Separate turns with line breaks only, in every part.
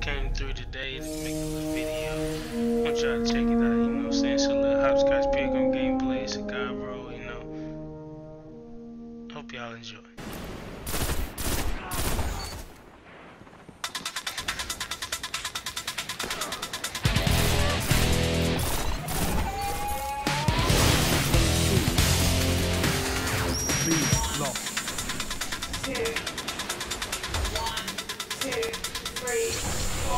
came through today to make a little video. I want y'all to check it out, you know what I'm saying? It's a little Hopscotch pilgrim gameplay, it's a godroll, you know. Hope y'all enjoy.
Lost.
2, 1, 2, 3, 4.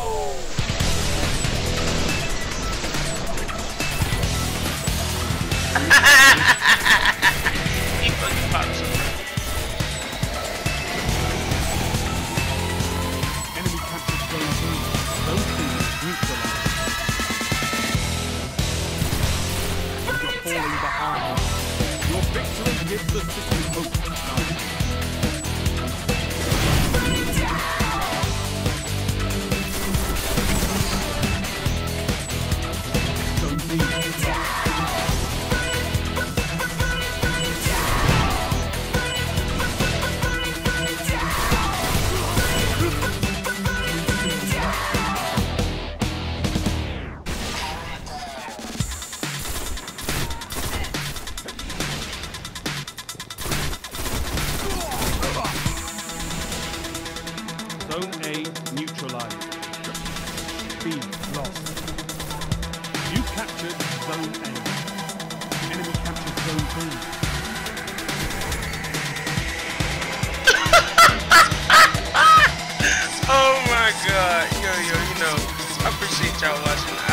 He fucking pops up.
Enemy captured zone 2. Those things neutralized. You're falling behind. Your victory gives the city hope. Zone B. Zone A neutralized. B lost. You captured Zone A. Enemy captured Zone B.
Oh my god, yo, you know, I appreciate y'all watching.